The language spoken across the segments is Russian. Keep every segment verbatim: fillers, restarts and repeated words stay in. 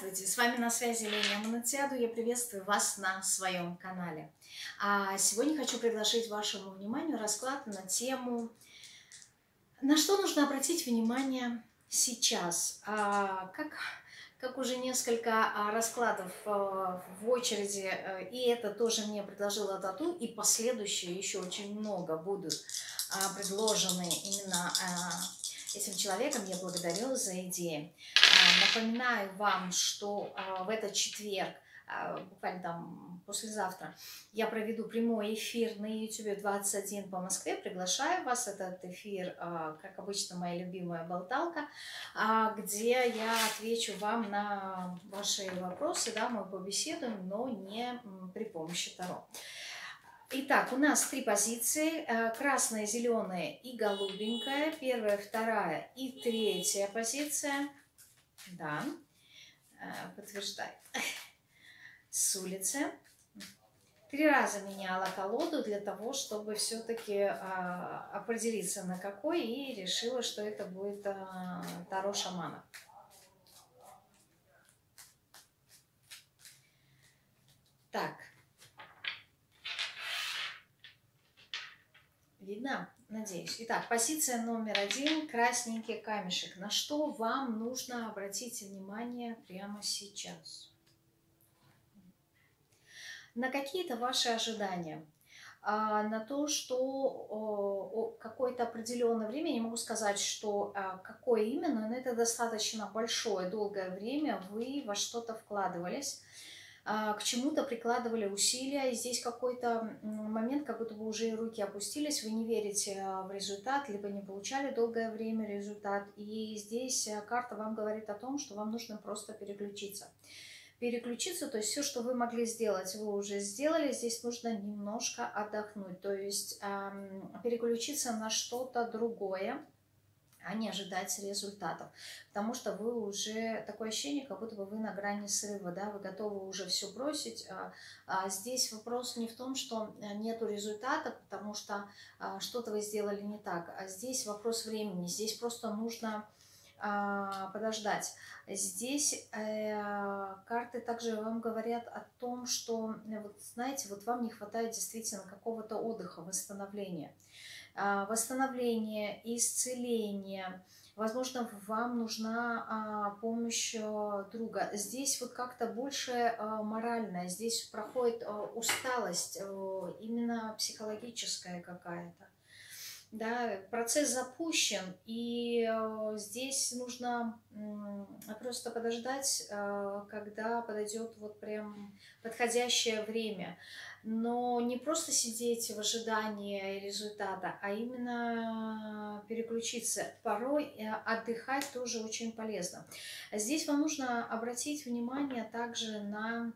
Здравствуйте, с вами на связи Леня Монатиаду. Я приветствую вас на своем канале. А сегодня хочу предложить вашему вниманию расклад на тему, на что нужно обратить внимание сейчас. А, как, как уже несколько а, раскладов а, в очереди, а, и это тоже мне предложила Тату, и последующие еще очень много будут а, предложены именно а, этим человеком. Я благодарю за идеи. Напоминаю вам, что в этот четверг, буквально там послезавтра, я проведу прямой эфир на YouTube двадцать один по Москве. Приглашаю вас. Этот эфир, как обычно, моя любимая болталка, где я отвечу вам на ваши вопросы, да, мы побеседуем, но не при помощи Таро. Итак, у нас три позиции. Красная, зеленая и голубенькая. Первая, вторая и третья позиция. Да, подтверждает. С улицы. Три раза меняла колоду для того, чтобы все-таки определиться на какой, и решила, что это будет Таро шамана. Так. Видно? Надеюсь. Итак, позиция номер один. Красненький камешек. На что вам нужно обратить внимание прямо сейчас? На какие-то ваши ожидания. А, на то, что какое-то определенное время, не могу сказать, что а, какое именно, но это достаточно большое, долгое время вы во что-то вкладывались, к чему-то прикладывали усилия, и здесь какой-то момент, как будто бы уже руки опустились, вы не верите в результат, либо не получали долгое время результат, и здесь карта вам говорит о том, что вам нужно просто переключиться. Переключиться, то есть все, что вы могли сделать, вы уже сделали, здесь нужно немножко отдохнуть, то есть эм, переключиться на что-то другое, а не ожидать результатов. Потому что вы уже, такое ощущение, как будто бы вы на грани срыва, да, вы готовы уже все бросить. А, а здесь вопрос не в том, что нету результата, потому что а, что-то вы сделали не так, а здесь вопрос времени, здесь просто нужно а, подождать. Здесь э, карты также вам говорят о том, что, вот, знаете, вот вам не хватает действительно какого-то отдыха, восстановления. Восстановление, исцеление. Возможно, вам нужна а, помощь а, друга. Здесь вот как-то больше а, моральная, здесь проходит а, усталость, а, именно психологическая какая-то. Да, процесс запущен, и э, здесь нужно э, просто подождать, э, когда подойдет вот прям подходящее время. Но не просто сидеть в ожидании результата, а именно переключиться. Порой отдыхать тоже очень полезно. Здесь вам нужно обратить внимание также на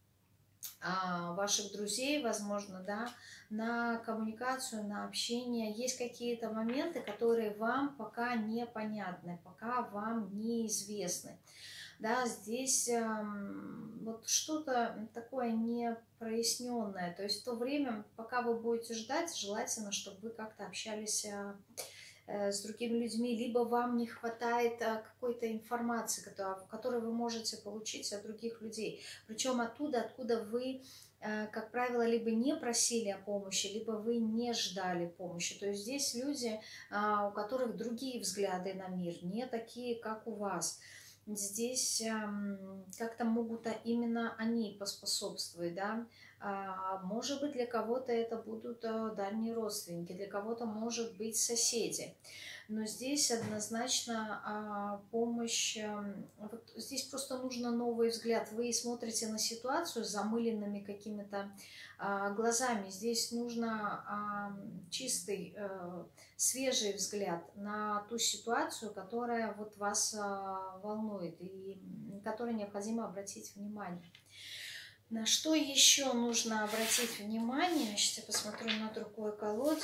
ваших друзей, возможно, да, на коммуникацию, на общение. Есть какие-то моменты, которые вам пока непонятны, пока вам неизвестны. Да, здесь эм, вот что-то такое непроясненное. То есть в то время, пока вы будете ждать, желательно, чтобы вы как-то общались э, с другими людьми, либо вам не хватает какой-то информации, которую вы можете получить от других людей. Причем оттуда, откуда вы, как правило, либо не просили о помощи, либо вы не ждали помощи. То есть здесь люди, у которых другие взгляды на мир, не такие, как у вас. Здесь как-то могут именно они поспособствовать, да. Может быть, для кого-то это будут дальние родственники, для кого-то, может быть, соседи. Но здесь однозначно помощь, вот здесь просто нужно новый взгляд. Вы смотрите на ситуацию с замыленными какими-то глазами. Здесь нужно чистый, свежий взгляд на ту ситуацию, которая вот вас волнует и на которой необходимо обратить внимание. На что еще нужно обратить внимание? Сейчас я посмотрю на другой колоде.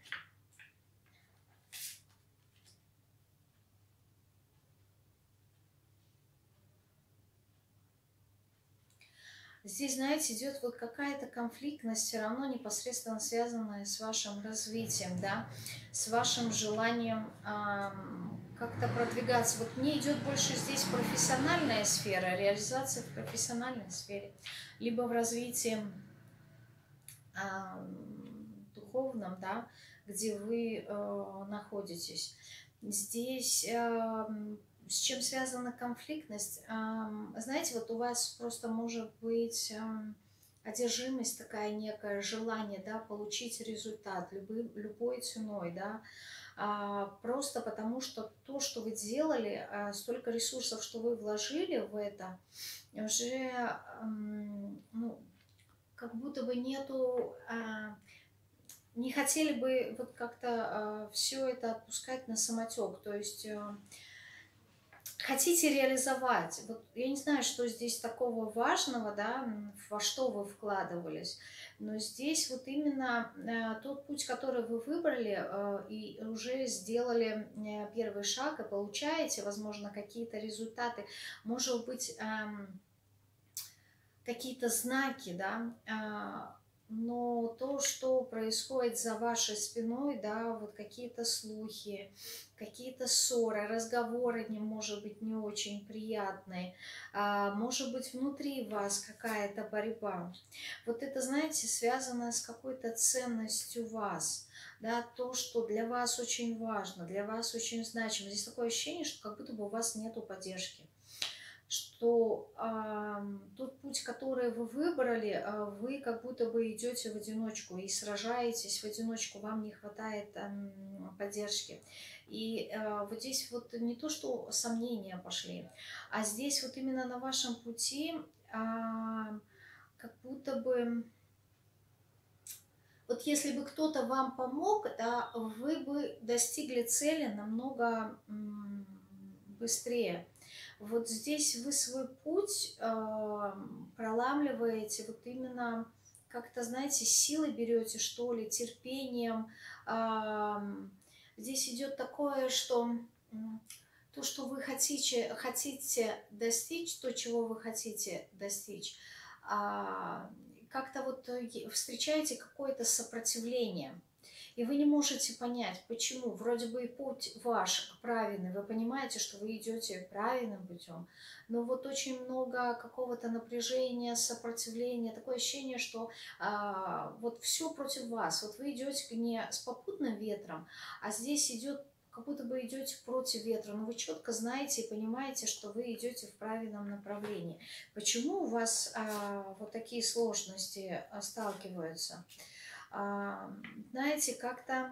Здесь, знаете, идет вот какая-то конфликтность, все равно непосредственно связанная с вашим развитием, да, с вашим желанием как-то продвигаться. Вот мне идет больше здесь профессиональная сфера, реализация в профессиональной сфере, либо в развитии э, духовном, да, где вы э, находитесь. Здесь э, с чем связана конфликтность? Э, знаете, вот у вас просто может быть э, одержимость такая некая, желание, да, получить результат любым, любой ценой, да, а, просто потому что то, что вы делали, а, столько ресурсов, что вы вложили в это, уже, м, ну, как будто бы нету, а, не хотели бы вот как-то а, все это отпускать на самотек, то есть а, хотите реализовать. Вот я не знаю, что здесь такого важного, да, м, во что вы вкладывались, но здесь вот именно э, тот путь, который вы выбрали э, и уже сделали э, первый шаг и получаете, возможно, какие-то результаты, может быть, эм, какие-то знаки, да, а, но то, что происходит за вашей спиной, да, вот какие-то слухи, какие-то ссоры, разговоры, не, может быть, не очень приятные, а, может быть, внутри вас какая-то борьба. Вот это, знаете, связано с какой-то ценностью вас, да, то, что для вас очень важно, для вас очень значимо. Здесь такое ощущение, что как будто бы у вас нету поддержки, что э, тот путь, который вы выбрали, э, вы как будто бы идете в одиночку и сражаетесь в одиночку, вам не хватает э, поддержки. И э, вот здесь вот не то, что сомнения пошли, а здесь вот именно на вашем пути э, как будто бы, вот если бы кто-то вам помог, да, вы бы достигли цели намного м, быстрее. Вот здесь вы свой путь э, проламливаете вот именно как-то, знаете, силой берете, что ли, терпением. Э, здесь идет такое, что э, то, что вы хотите, хотите достичь, то, чего вы хотите достичь, э, как-то вот встречаете какое-то сопротивление. И вы не можете понять, почему. Вроде бы и путь ваш правильный, вы понимаете, что вы идете правильным путем, но вот очень много какого-то напряжения, сопротивления, такое ощущение, что а, вот все против вас. Вот вы идете не с попутным ветром, а здесь идет, как будто бы идете против ветра, но вы четко знаете и понимаете, что вы идете в правильном направлении. Почему у вас а, вот такие сложности а, сталкиваются? А, знаете, как-то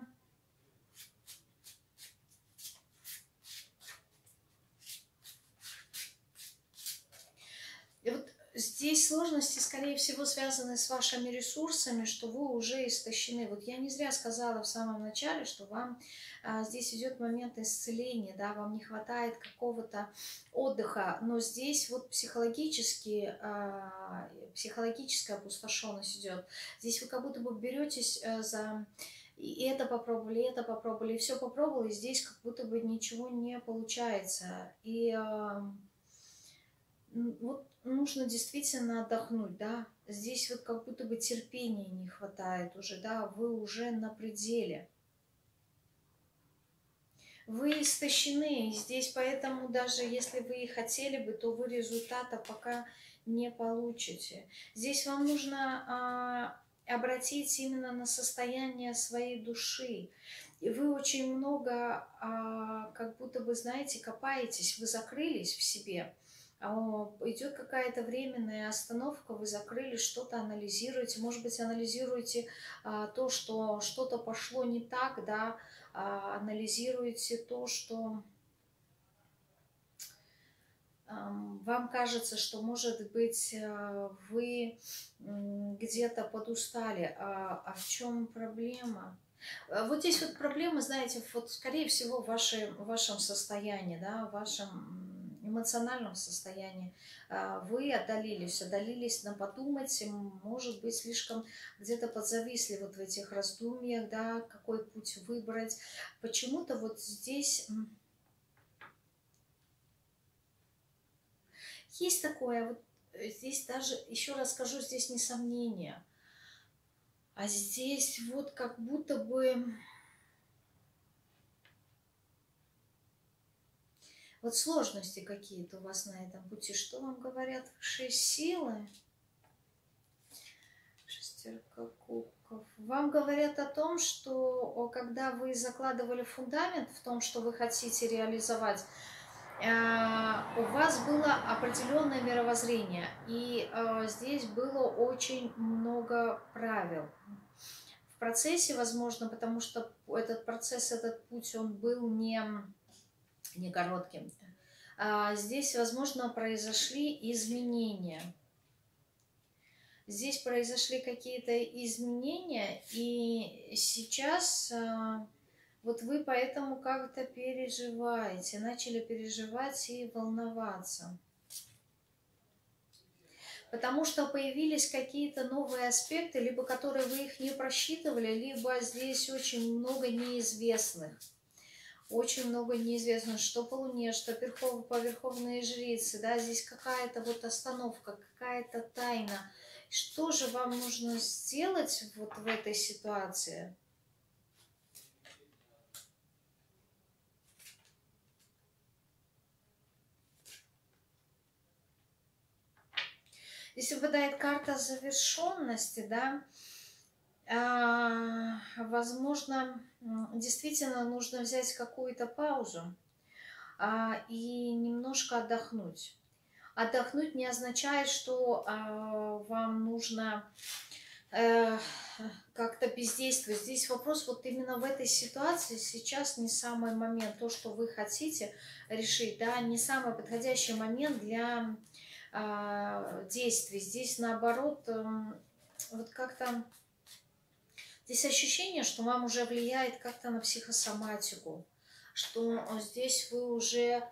и вот здесь сложности, скорее всего, связаны с вашими ресурсами, что вы уже истощены. Вот я не зря сказала в самом начале, что вам а, здесь идет момент исцеления, да, вам не хватает какого-то отдыха, но здесь вот психологически, а, психологическая опустошенность идет. Здесь вы как будто бы беретесь а, за... И это попробовали, и это попробовали, и все попробовали, и здесь как будто бы ничего не получается. И а, вот нужно действительно отдохнуть, да. Здесь вот как будто бы терпения не хватает уже, да, вы уже на пределе. Вы истощены, и здесь поэтому даже если вы и хотели бы, то вы результата пока не получите. Здесь вам нужно а, обратить именно на состояние своей души. И вы очень много, а, как будто бы, знаете, копаетесь, вы закрылись в себе. Идет какая-то временная остановка, вы закрылись, что-то анализируете, может быть, анализируете а, то, что что-то пошло не так, да, а, анализируете то, что а, вам кажется, что, может быть, вы где-то подустали. А, а в чем проблема? Вот здесь вот проблема, знаете, вот скорее всего в, вашей, в вашем состоянии, да, в вашем эмоциональном состоянии. Вы отдалились, отдалились на подумать, может быть, слишком где-то подзависли вот в этих раздумьях, да, какой путь выбрать. Почему-то вот здесь есть такое, вот здесь даже, еще раз скажу, здесь не сомнение, а здесь вот как будто бы Вот сложности какие-то у вас на этом пути. Что вам говорят высшие силы? Шестерка кубков. Вам говорят о том, что когда вы закладывали фундамент в том, что вы хотите реализовать, у вас было определенное мировоззрение. И здесь было очень много правил. В процессе, возможно, потому что этот процесс, этот путь, он был не... не коротким. А здесь, возможно, произошли изменения. Здесь произошли какие-то изменения, и сейчас а, вот вы поэтому как-то переживаете, начали переживать и волноваться. Потому что появились какие-то новые аспекты, либо которые вы их не просчитывали, либо здесь очень много неизвестных. Очень много неизвестно, что по Луне, что по Верховной Жрице, да, здесь какая-то вот остановка, какая-то тайна. Что же вам нужно сделать вот в этой ситуации? Здесь выпадает карта завершенности, да. А, возможно, действительно нужно взять какую-то паузу а, и немножко отдохнуть. Отдохнуть не означает, что а, вам нужно э, как-то бездействовать. Здесь вопрос вот именно в этой ситуации сейчас не самый момент, то, что вы хотите решить, да, не самый подходящий момент для э, действий. Здесь наоборот, э, вот как-то здесь ощущение, что вам уже влияет как-то на психосоматику, что здесь вы уже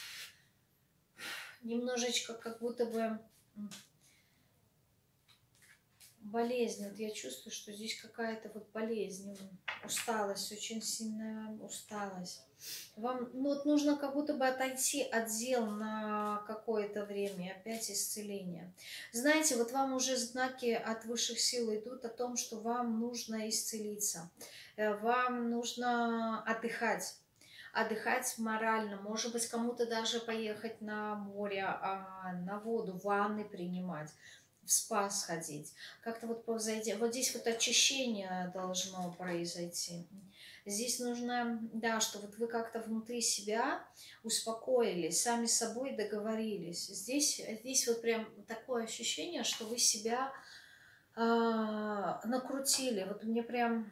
немножечко как будто бы болезнь. Вот я чувствую, что здесь какая-то вот болезнь, усталость, очень сильная усталость. Вам ну, вот нужно как будто бы отойти от дел на какое-то время, опять исцеление. Знаете, вот вам уже знаки от высших сил идут о том, что вам нужно исцелиться, вам нужно отдыхать. Отдыхать морально, может быть, кому-то даже поехать на море, на воду, ванны принимать, в спа сходить. Как-то вот произойти. Вот здесь вот очищение должно произойти. Здесь нужно, да, что вот вы как-то внутри себя успокоились, сами с собой договорились. Здесь, здесь вот прям такое ощущение, что вы себя э, накрутили. Вот мне прям...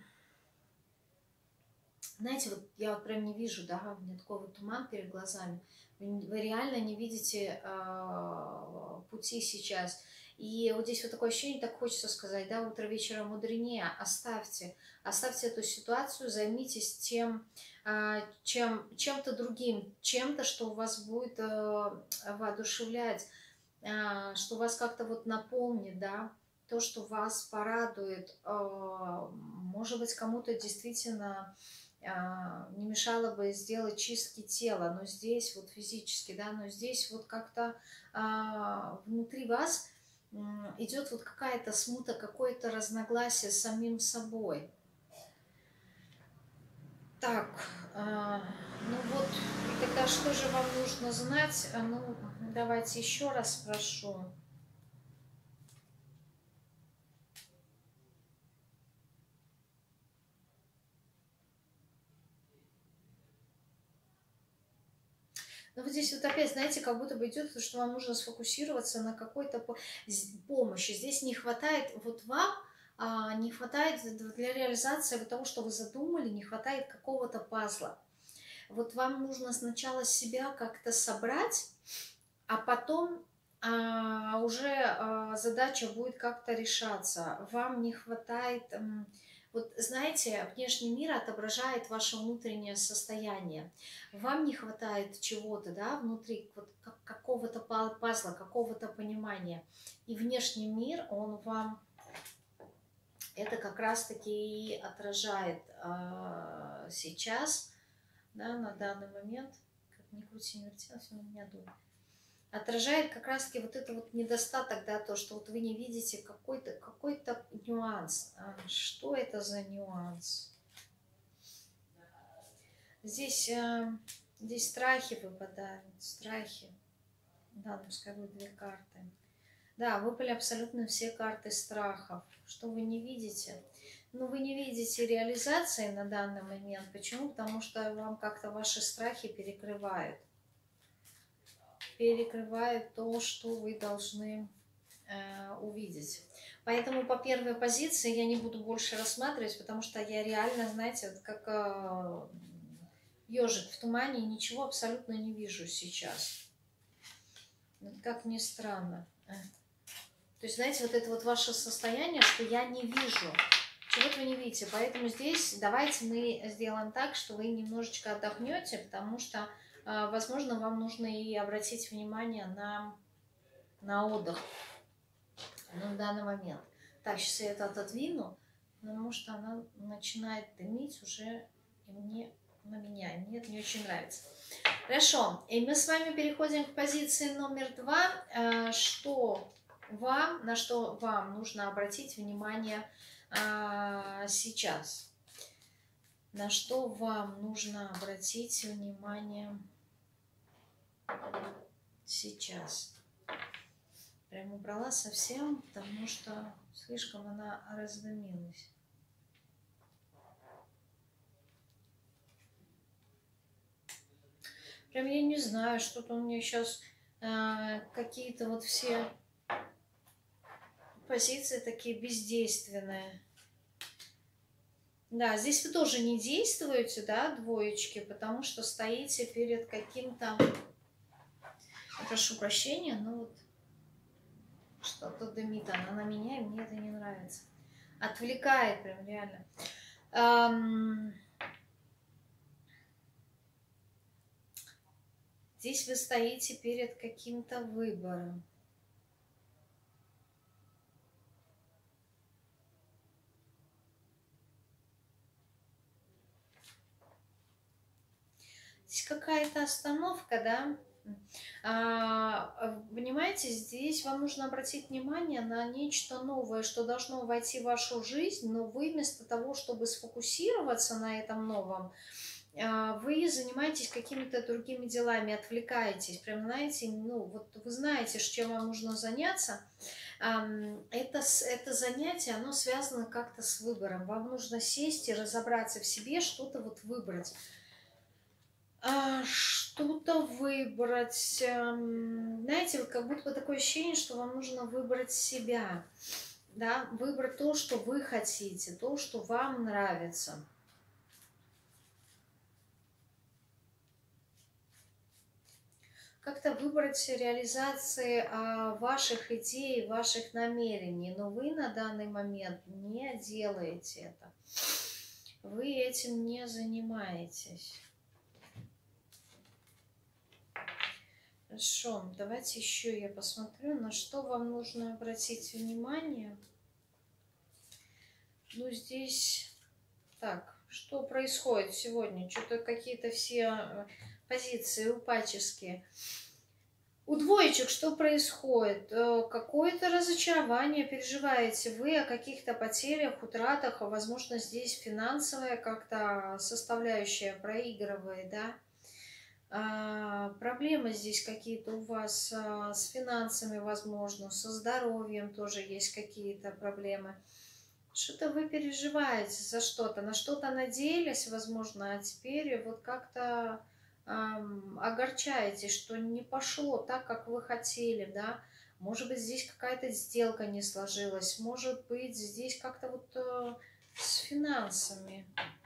Знаете, вот я вот прям не вижу, да, у меня такой вот туман перед глазами. Вы, вы реально не видите э, пути сейчас. И вот здесь вот такое ощущение, так хочется сказать, да, утро вечера мудренее. Оставьте, оставьте эту ситуацию, займитесь тем, э, чем, чем-то другим, чем-то, что у вас будет э, воодушевлять, э, что вас как-то вот наполнит, да, то, что вас порадует. Э, может быть, кому-то действительно... не мешало бы сделать чистки тела, но здесь вот физически, да, но здесь вот как-то а, внутри вас идет вот какая-то смута, какое-то разногласие с самим собой. Так, а, ну вот, тогда что же вам нужно знать? Ну, давайте еще раз спрошу. Но вот здесь вот опять, знаете, как будто бы идет, что вам нужно сфокусироваться на какой-то помощи. Здесь не хватает, вот вам а, не хватает для реализации того, что вы задумали, не хватает какого-то пазла. Вот вам нужно сначала себя как-то собрать, а потом а, уже а, задача будет как-то решаться. Вам не хватает... Вот знаете, внешний мир отображает ваше внутреннее состояние. Вам не хватает чего-то, да, внутри, вот какого-то пазла, какого-то понимания. И внешний мир, он вам это как раз-таки и отражает а, сейчас, да, на данный момент. Как ни крути, не вертелось, все на меня дует. Отражает как раз-таки вот это вот недостаток, да, то, что вот вы не видите какой-то какой-то нюанс. А что это за нюанс? Здесь, Здесь страхи выпадают, страхи. Да, пускай будет две карты. Да, выпали абсолютно все карты страхов. Что вы не видите? Ну, вы не видите реализации на данный момент. Почему? Потому что вам как-то ваши страхи перекрывают. Перекрывают то, что вы должны э, увидеть. Поэтому по первой позиции я не буду больше рассматривать, потому что я реально, знаете, вот как э, ежик в тумане, ничего абсолютно не вижу сейчас. Как ни странно. То есть, знаете, вот это вот ваше состояние, что я не вижу, чего-то вы не видите. Поэтому здесь давайте мы сделаем так, что вы немножечко отдохнете, потому что, возможно, вам нужно и обратить внимание на, на отдых на данный момент. Так, сейчас я это отодвину, потому что она начинает дымить уже и мне, на меня. И мне это не очень нравится. Хорошо, и мы с вами переходим к позиции номер два. Что вам, на что вам нужно обратить внимание а, сейчас? На что вам нужно обратить внимание сейчас? Прям убрала совсем, потому что слишком она раздымилась. Прям я не знаю, что-то у меня сейчас э, какие-то вот все позиции такие бездейственные. Да, здесь вы тоже не действуете, да, двоечки, потому что стоите перед каким-то... Прошу прощения, но вот что-то дымит она на меня, и мне это не нравится. Отвлекает прям реально. Эм... Здесь вы стоите перед каким-то выбором. Здесь какая-то остановка, да? А, понимаете, здесь вам нужно обратить внимание на нечто новое, что должно войти в вашу жизнь, но вы вместо того, чтобы сфокусироваться на этом новом, вы занимаетесь какими-то другими делами, отвлекаетесь. Прям, знаете, ну, вот вы знаете, чем вам нужно заняться. Это, это занятие, оно связано как-то с выбором. Вам нужно сесть и разобраться в себе, что-то вот выбрать. Что-то выбрать. Знаете, вот как будто бы такое ощущение, что вам нужно выбрать себя. Да? Выбрать то, что вы хотите, то, что вам нравится. Как-то выбрать реализации а, ваших идей, ваших намерений. Но вы на данный момент не делаете это. Вы этим не занимаетесь. Хорошо, давайте еще я посмотрю, на что вам нужно обратить внимание. Ну, здесь... Так, что происходит сегодня? Что-то какие-то все... позиции упаческие. У двоечек что происходит? Какое-то разочарование переживаете вы о каких-то потерях, утратах, возможно, здесь финансовая как-то составляющая проигрывает, да? А, проблемы здесь какие-то у вас а, с финансами, возможно, со здоровьем тоже есть какие-то проблемы. Что-то вы переживаете за что-то, на что-то надеялись, возможно, а теперь вот как-то огорчаетесь, что не пошло так, как вы хотели, да, может быть, здесь какая-то сделка не сложилась, может быть, здесь как-то вот э, с финансами.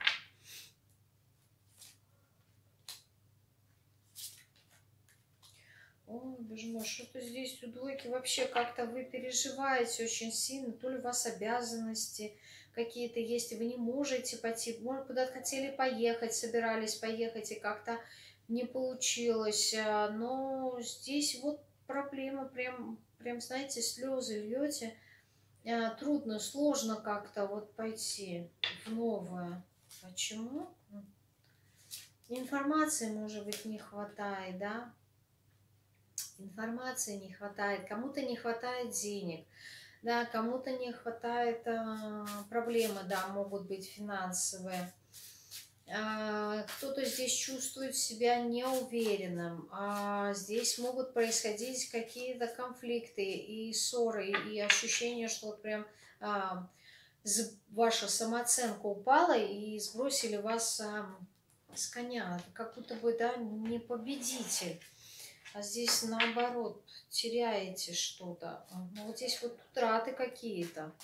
О, боже мой, что-то здесь у двойки вообще как-то вы переживаете очень сильно, то ли у вас обязанности какие-то есть, и вы не можете пойти, может, куда-то хотели поехать, собирались поехать, и как-то не получилось, но здесь вот проблема, прям, прям знаете, слезы льете, трудно, сложно как-то вот пойти в новое. Почему? Информации, может быть, не хватает, да? Информации не хватает, кому-то не хватает денег, да, кому-то не хватает, проблемы, да, могут быть финансовые. А, Кто-то здесь чувствует себя неуверенным. А здесь могут происходить какие-то конфликты и ссоры, и ощущение, что вот прям а, з- ваша самооценка упала и сбросили вас а, с коня. Как будто бы, да, не победитель. А здесь наоборот, теряете что-то. Ну, вот здесь вот утраты какие-то.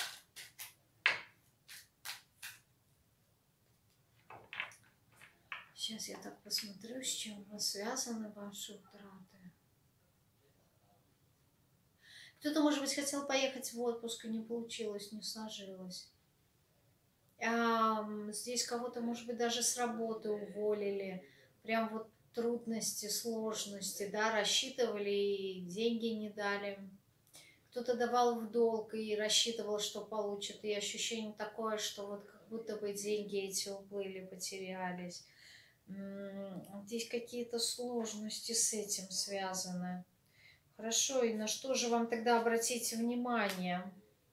Сейчас я так посмотрю, с чем у вас связаны ваши утраты. Кто-то, может быть, хотел поехать в отпуск, и не получилось, не сложилось. А, здесь кого-то, может быть, даже с работы уволили. Прям вот трудности, сложности, да, рассчитывали и деньги не дали. Кто-то давал в долг и рассчитывал, что получит. И ощущение такое, что вот как будто бы деньги эти уплыли, потерялись. Здесь какие-то сложности с этим связаны. Хорошо, и на что же вам тогда обратить внимание?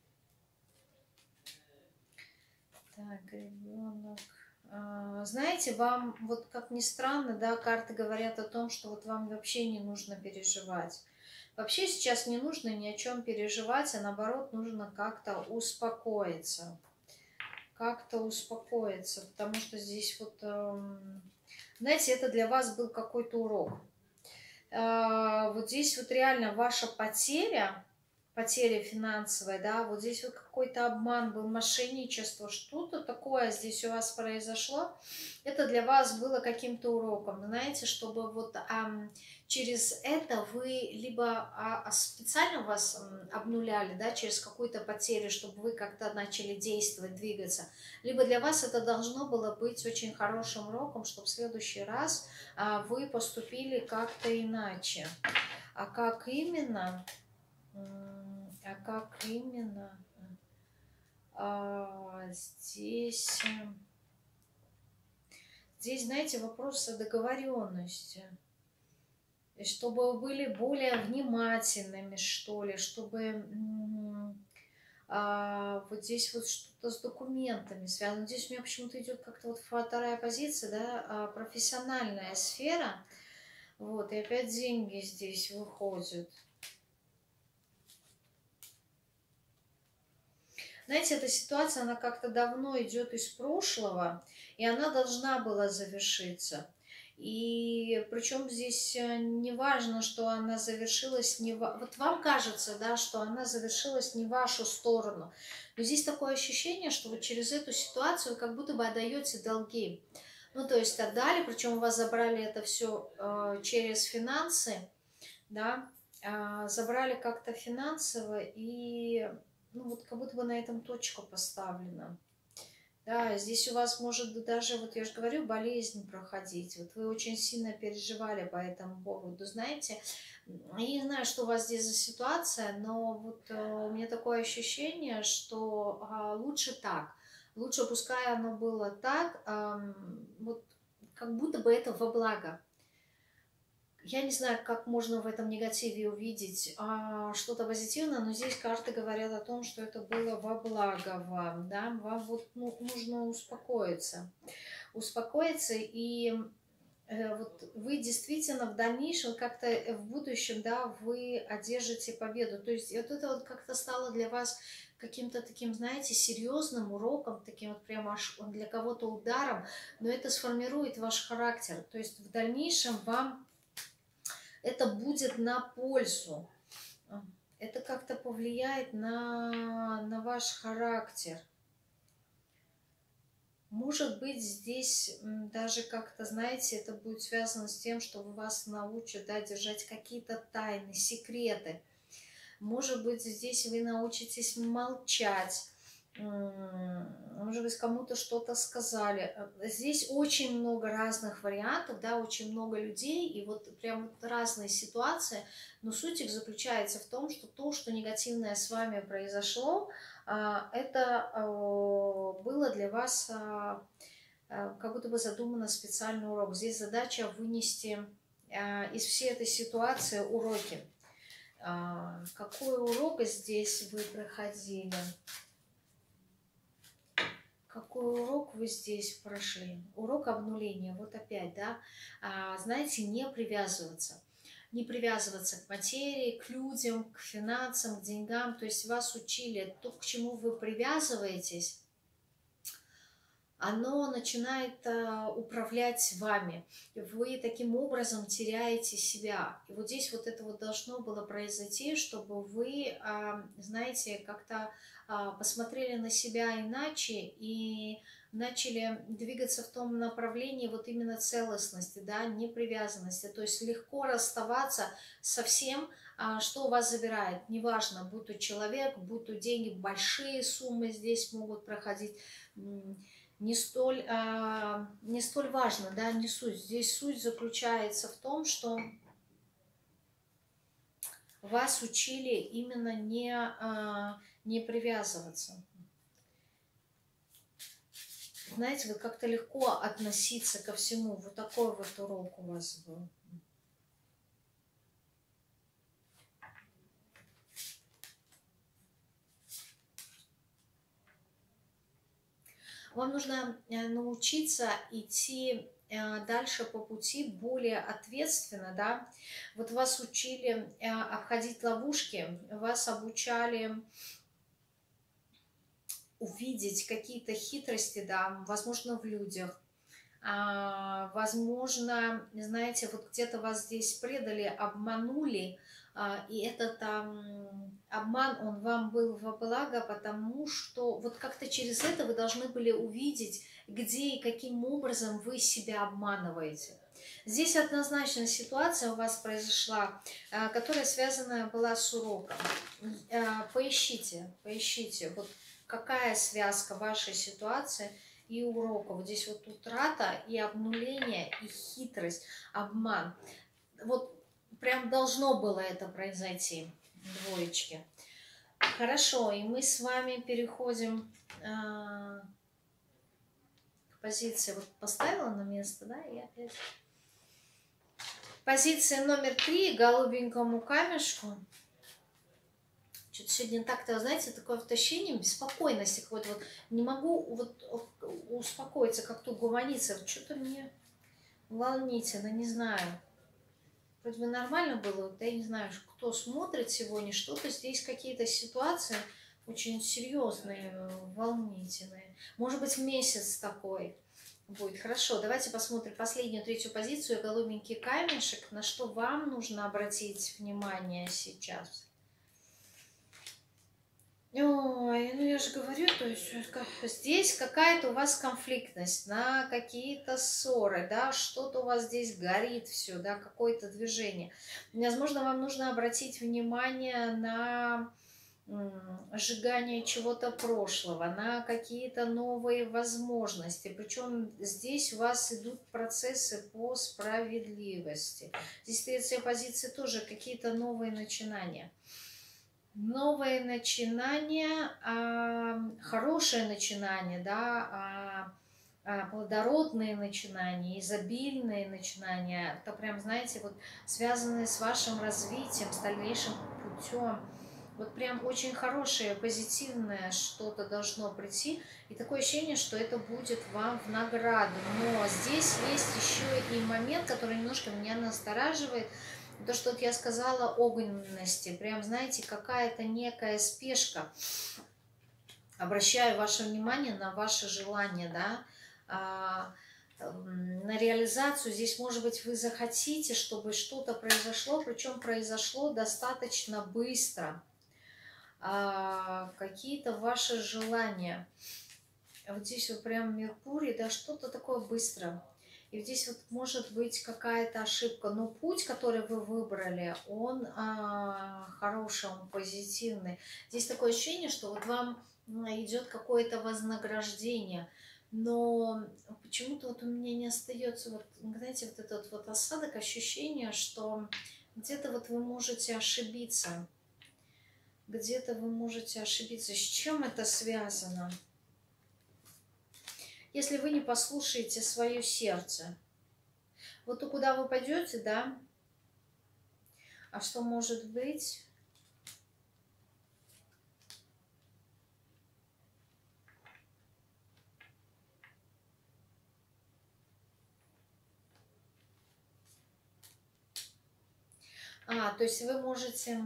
Так, ребенок. А, знаете, вам, вот как ни странно, да, карты говорят о том, что вот вам вообще не нужно переживать. Вообще сейчас не нужно ни о чем переживать, а наоборот нужно как-то успокоиться. Как-то успокоиться, потому что здесь вот, эм, знаете, это для вас был какой-то урок. Э, вот здесь вот реально ваша потеря, потеря финансовая, да, вот здесь вот какой-то обман был, мошенничество, что-то такое здесь у вас произошло, это для вас было каким-то уроком, знаете, чтобы вот ам, через это вы либо а, а специально вас м, обнуляли, да, через какую-то потерю, чтобы вы как-то начали действовать, двигаться, либо для вас это должно было быть очень хорошим уроком, чтобы в следующий раз а, вы поступили как-то иначе. А как именно? А как именно? А, здесь, здесь, знаете, вопрос о договоренности. И чтобы вы были более внимательными, что ли, чтобы а, вот здесь вот что-то с документами связано. Здесь у меня почему-то идет как-то вот вторая позиция, да, а, профессиональная сфера. Вот, и опять деньги здесь выходят. Знаете, эта ситуация, она как-то давно идет из прошлого, и она должна была завершиться. И причем здесь э, не важно, что она завершилась не в... Вот вам кажется, да, что она завершилась не в вашу сторону. Но здесь такое ощущение, что вот через эту ситуацию вы как будто бы отдаете долги. Ну, то есть отдали, причем у вас забрали это все э, через финансы, да, э, забрали как-то финансово и ну вот как будто бы на этом точка поставлена. Да, здесь у вас может даже, вот я же говорю, болезнь проходить. Вот вы очень сильно переживали по этому поводу, знаете. Я не знаю, что у вас здесь за ситуация, но вот э, у меня такое ощущение, что э, лучше так. Лучше пускай оно было так, э, вот как будто бы это во благо. Я не знаю, как можно в этом негативе увидеть а, что-то позитивное, но здесь карты говорят о том, что это было во благо вам, да, вам вот ну, нужно успокоиться, успокоиться и э, вот вы действительно в дальнейшем как-то в будущем, да, вы одержите победу, то есть вот это вот как-то стало для вас каким-то таким, знаете, серьезным уроком, таким вот прямо аж для кого-то ударом, но это сформирует ваш характер, то есть в дальнейшем вам это будет на пользу. Это как-то повлияет на, на ваш характер. Может быть, здесь даже как-то, знаете, это будет связано с тем, что вас научат, да, держать какие-то тайны, секреты. Может быть, здесь вы научитесь молчать. Может быть, кому-то что-то сказали. Здесь очень много разных вариантов, да, очень много людей, и вот прям вот разные ситуации, но суть их заключается в том, что то, что негативное с вами произошло, это было для вас как будто бы задумано специальный урок. Здесь задача вынести из всей этой ситуации уроки. Какой урок здесь вы проходили? Какой какой урок вы здесь прошли? Урок обнуления. Вот опять, да, а, знаете, не привязываться. Не привязываться к материи, к людям, к финансам, к деньгам. То есть вас учили, то, к чему вы привязываетесь, оно начинает а, управлять вами. Вы таким образом теряете себя. И вот здесь вот это вот должно было произойти, чтобы вы, а, знаете, как-то а, посмотрели на себя иначе и начали двигаться в том направлении вот именно целостности, да, непривязанности. То есть легко расставаться со всем, а, что у вас забирает. Неважно, будь то человек, будь то деньги, большие суммы здесь могут проходить. Не столь, а, не столь важно, да, не суть. Здесь суть заключается в том, что вас учили именно не, а, не привязываться. Знаете, вот как-то легко относиться ко всему. Вот такой вот урок у вас был. Вам нужно научиться идти дальше по пути более ответственно, да. Вот вас учили обходить ловушки, вас обучали увидеть какие-то хитрости, да, возможно, в людях. А, возможно, знаете, вот где-то вас здесь предали, обманули, а, и этот там обман, он вам был во благо, потому что вот как-то через это вы должны были увидеть, где и каким образом вы себя обманываете. Здесь однозначно ситуация у вас произошла, а, которая связана была с уроком. А, поищите, поищите, вот какая связка вашей ситуации и урока. Вот здесь вот утрата и обнуление, и хитрость, обман. Вот прям должно было это произойти, двоечки. Хорошо, и мы с вами переходим э, к позиции. Вот поставила на место, да, и опять. Позиция номер три, голубенькому камешку. Что-то сегодня так-то, знаете, такое втащение, беспокойность какой-то. Вот не могу вот успокоиться, как-то угомониться. Вот что-то мне волнительно, не знаю. Вроде бы нормально было, вот я не знаю, кто смотрит сегодня, что-то здесь какие-то ситуации очень серьезные, волнительные. Может быть, месяц такой будет. Хорошо, давайте посмотрим последнюю, третью позицию, голубенький камешек, на что вам нужно обратить внимание сейчас. Ой, ну я же говорю, то есть как, здесь какая-то у вас конфликтность, на какие-то ссоры, да, что-то у вас здесь горит все, да, какое-то движение. Возможно, вам нужно обратить внимание на сжигание чего-то прошлого, на какие-то новые возможности. Причем здесь у вас идут процессы по справедливости. Здесь третья позиция тоже какие-то новые начинания. Новое начинание, а, хорошее начинание, да, а, а, плодородные начинания, изобильные начинания, это прям, знаете, вот связанные с вашим развитием, с дальнейшим путем. Вот прям очень хорошее, позитивное что-то должно прийти. И такое ощущение, что это будет вам в награду. Но здесь есть еще и момент, который немножко меня настораживает. То, что вот я сказала, огненности, прям, знаете, какая-то некая спешка. Обращаю ваше внимание на ваши желания, да, а, на реализацию. Здесь, может быть, вы захотите, чтобы что-то произошло, причем произошло достаточно быстро. А, какие-то ваши желания. Вот здесь вот прям Меркурий, да, что-то такое быстро. И здесь вот может быть какая-то ошибка, но путь, который вы выбрали, он а, хороший, он позитивный. Здесь такое ощущение, что вот вам идет какое-то вознаграждение, но почему-то вот у меня не остается, вот, знаете, вот этот вот осадок, ощущение, что где-то вот вы можете ошибиться, где-то вы можете ошибиться. С чем это связано? Если вы не послушаете свое сердце. Вот то, куда вы пойдете, да? А что может быть? А, то есть вы можете...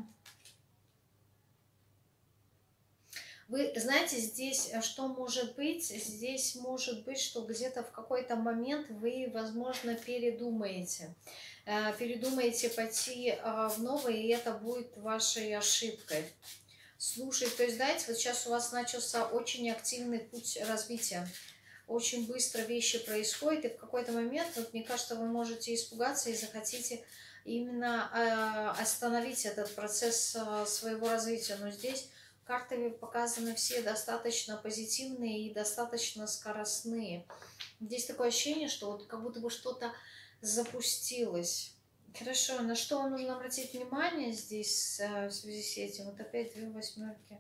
Вы знаете, здесь что может быть? Здесь может быть, что где-то в какой-то момент вы, возможно, передумаете. Передумаете пойти в новое, и это будет вашей ошибкой. Слушай, то есть, знаете, вот сейчас у вас начался очень активный путь развития. Очень быстро вещи происходят, и в какой-то момент, вот, мне кажется, вы можете испугаться и захотите именно э, остановить этот процесс э, своего развития. Но здесь карты показаны все достаточно позитивные и достаточно скоростные. Здесь такое ощущение, что вот как будто бы что-то запустилось. Хорошо, на что вам нужно обратить внимание здесь э, в связи с этим? Вот опять две восьмерки.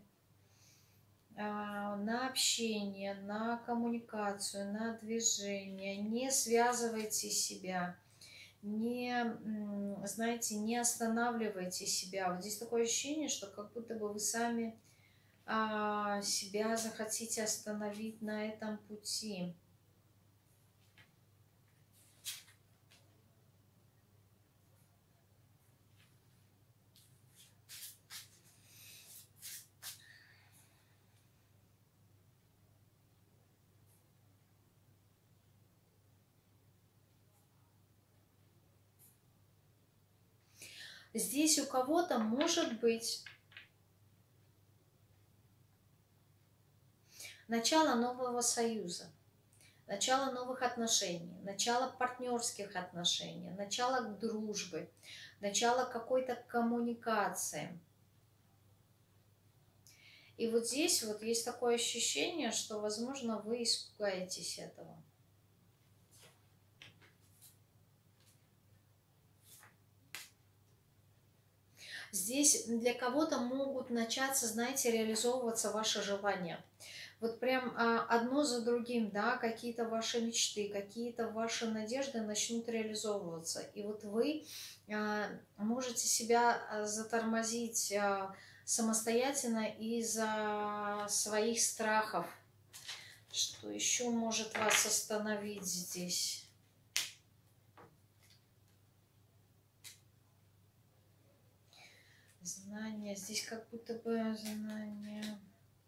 На общение, на коммуникацию, на движение. Не связывайте себя, не, знаете, не останавливайте себя. Вот здесь такое ощущение, что как будто бы вы сами а, себя захотите остановить на этом пути. Здесь у кого-то может быть начало нового союза, начало новых отношений, начало партнерских отношений, начало дружбы, начало какой-то коммуникации. И вот здесь вот есть такое ощущение, что, возможно, вы испугаетесь этого. Здесь для кого-то могут начаться, знаете, реализовываться ваши желания. Вот прям а, одно за другим, да, какие-то ваши мечты, какие-то ваши надежды начнут реализовываться. И вот вы а, можете себя затормозить а, самостоятельно из-за своих страхов. Что еще может вас остановить здесь? Знания. Здесь как будто бы знания.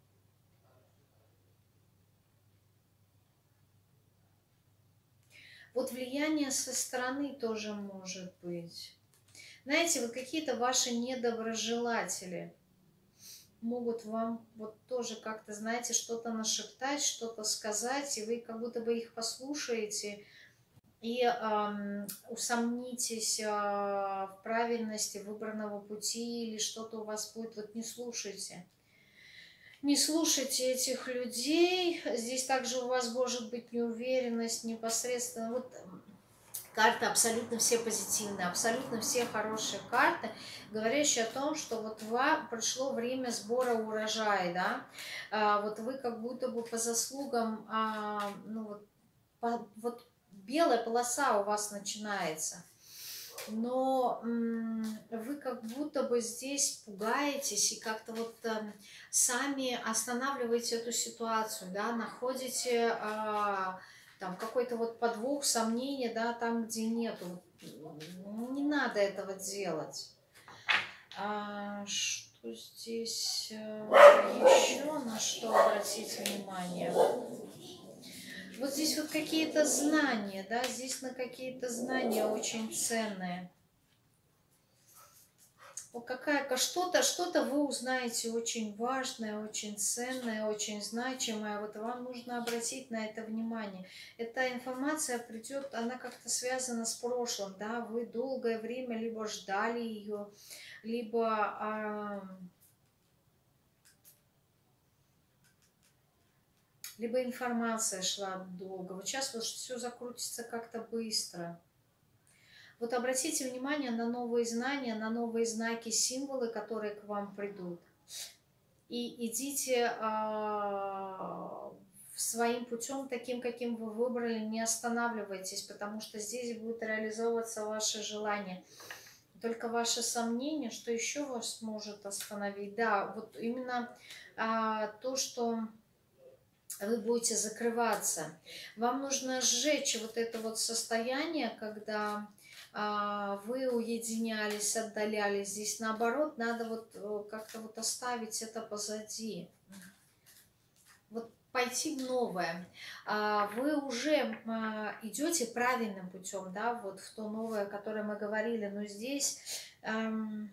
Вот влияние со стороны тоже может быть. Знаете, вот какие-то ваши недоброжелатели могут вам вот тоже как-то, знаете, что-то нашептать, что-то сказать, и вы как будто бы их послушаете и эм, усомнитесь э, в правильности выбранного пути или что-то у вас будет, вот не слушайте. Не слушайте этих людей. Здесь также у вас может быть неуверенность непосредственно. Вот карты абсолютно все позитивные, абсолютно все хорошие карты, говорящие о том, что вот вам пришло время сбора урожая, да, а, вот вы как будто бы по заслугам, а, ну вот, по, вот белая полоса у вас начинается, но м, вы как будто бы здесь пугаетесь и как-то вот э, сами останавливаете эту ситуацию, да, находите а, там какой-то вот подвох, сомнения, да, там, где нету. Не надо этого делать. А, что здесь еще, на что обратить внимание? Вот здесь вот какие-то знания, да, здесь на какие-то знания очень ценные. Вот какая-то что-то, что-то вы узнаете очень важное, очень ценное, очень значимое. Вот вам нужно обратить на это внимание. Эта информация придет, она как-то связана с прошлым, да, вы долгое время либо ждали ее, либо... А, либо информация шла долго. Вот сейчас вот все закрутится как-то быстро. Вот обратите внимание на новые знания, на новые знаки, символы, которые к вам придут. И идите а, своим путем, таким, каким вы выбрали, не останавливайтесь, потому что здесь будет реализовываться ваше желание. Только ваше сомнение, что еще вас может остановить. Да, вот именно а, то, что вы будете закрываться. Вам нужно сжечь вот это вот состояние, когда вы уединялись, отдалялись. Здесь наоборот, надо вот как-то вот оставить это позади. Вот пойти в новое. Вы уже идете правильным путем, да, вот в то новое, о котором мы говорили, но здесь... Эм,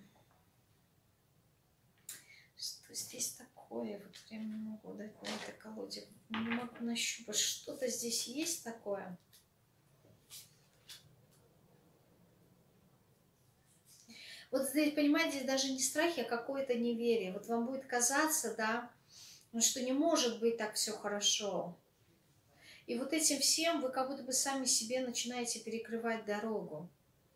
что здесь такое? Вот прям не могу дать на этой колоде. Не могу нащупать. Что-то здесь есть такое? Вот здесь, понимаете, здесь даже не страхи, а какое-то неверие. Вот вам будет казаться, да, что не может быть так все хорошо. И вот этим всем вы как будто бы сами себе начинаете перекрывать дорогу.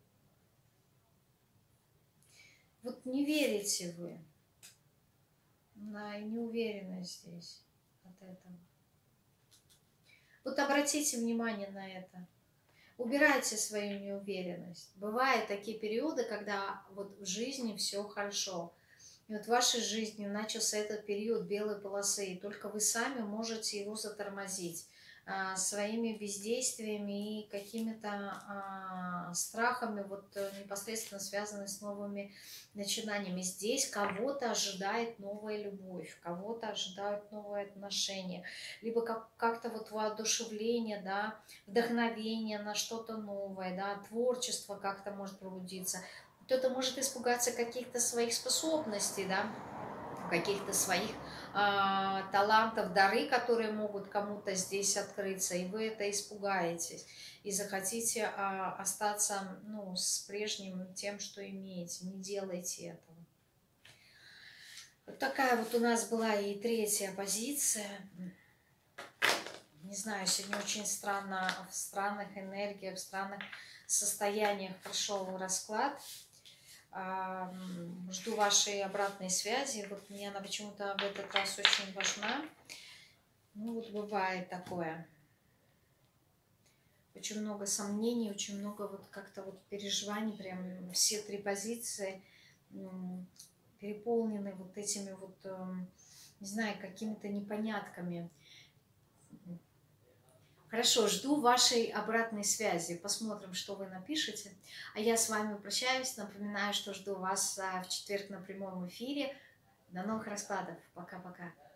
Вот не верите вы. Да, и не уверены здесь от этого. Вот обратите внимание на это. Убирайте свою неуверенность. Бывают такие периоды, когда вот в жизни все хорошо. И вот в вашей жизни начался этот период белой полосы, и только вы сами можете его затормозить а, своими бездействиями и какими-то а, страхами, вот непосредственно связанными с новыми начинаниями. Здесь кого-то ожидает новая любовь, кого-то ожидают новые отношения, либо как- как-то вот воодушевление, да, вдохновение на что-то новое, да, творчество как-то может пробудиться. Кто-то может испугаться каких-то своих способностей, да, каких-то своих а, талантов, дары, которые могут кому-то здесь открыться, и вы это испугаетесь, и захотите а, остаться, ну, с прежним тем, что имеете. Не делайте этого. Вот такая вот у нас была и третья позиция. Не знаю, сегодня очень странно, в странных энергиях, в странных состояниях прошел расклад. Жду вашей обратной связи. Вот мне она почему-то в этот раз очень важна. Ну вот бывает такое. Очень много сомнений, очень много вот как-то вот переживаний. Прям все три позиции переполнены вот этими вот, не знаю, какими-то непонятками. Хорошо, жду вашей обратной связи. Посмотрим, что вы напишете. А я с вами прощаюсь. Напоминаю, что жду вас в четверг на прямом эфире. До новых раскладов. Пока-пока.